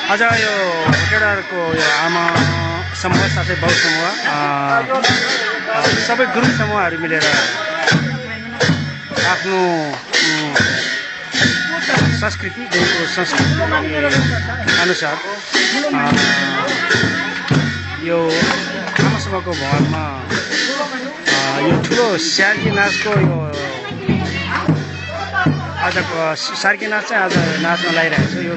आज यो भोटेडारको यो आमा समूह साथै बाउ समूह सबै गुरुङ समूहहरू मिलेर आफ्नो संस्कृति देशको संस्कृति अनुसार यो आमा समूहको भवनमा यो ठुलो स्यार्की नाचको यो आजको स्यार्की नाच चाहिँ आज नाच्न लागिरहेको छ। यो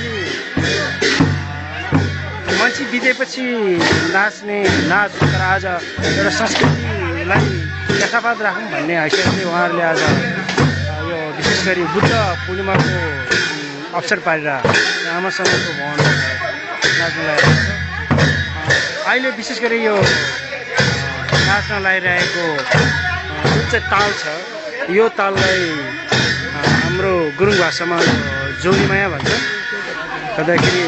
मान्छे बितेपछि नाच्ने नाच तर आज एउटा संस्कृतिलाई यथावत राखौँ भन्ने हैसियतले उहाँहरूले आज यो विशेष गरी बुद्ध पूर्णिमाको अवसर पारेर आमा समूहको भवनमा नाच्न लागिरहेको छ। अहिले विशेष गरी यो नाच्न लागिरहेको जुन चाहिँ ताल छ यो ताललाई हाम्रो गुरुङ भाषामा जोगीमाया भन्छ। गर्दाखेरि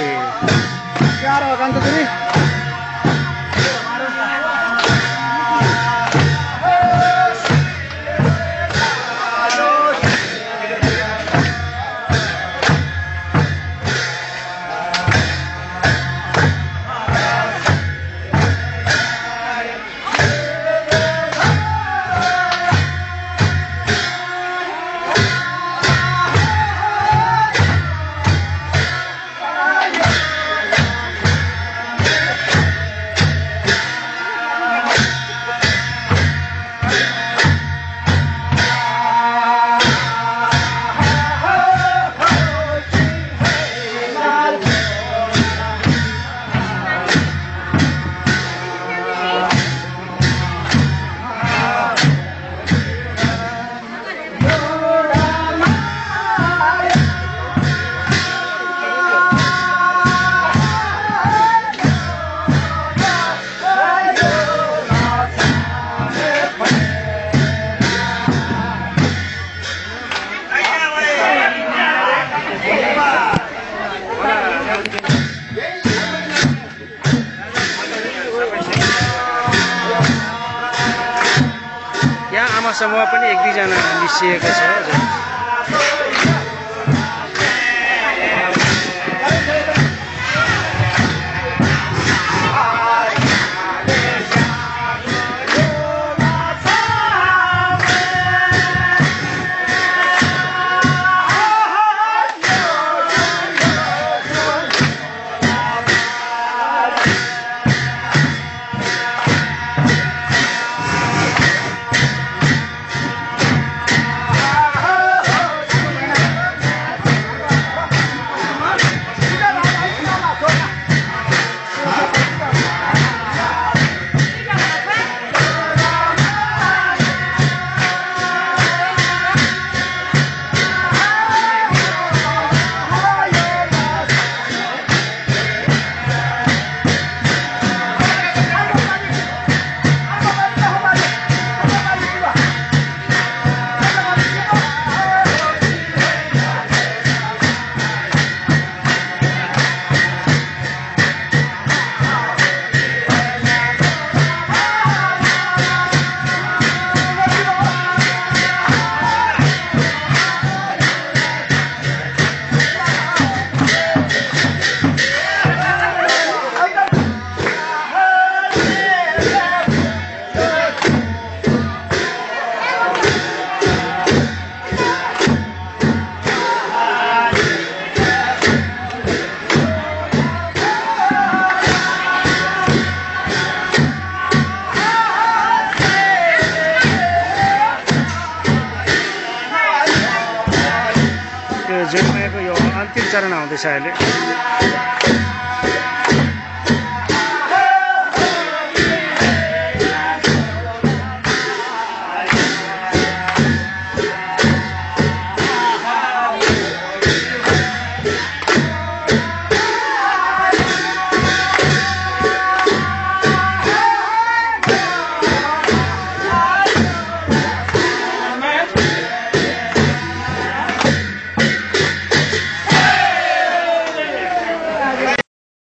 आमा समूह पनि एक दुईजना निस्किएको छ। जोगीमायाको यो अन्तिम चरण आउँदैछ अहिले।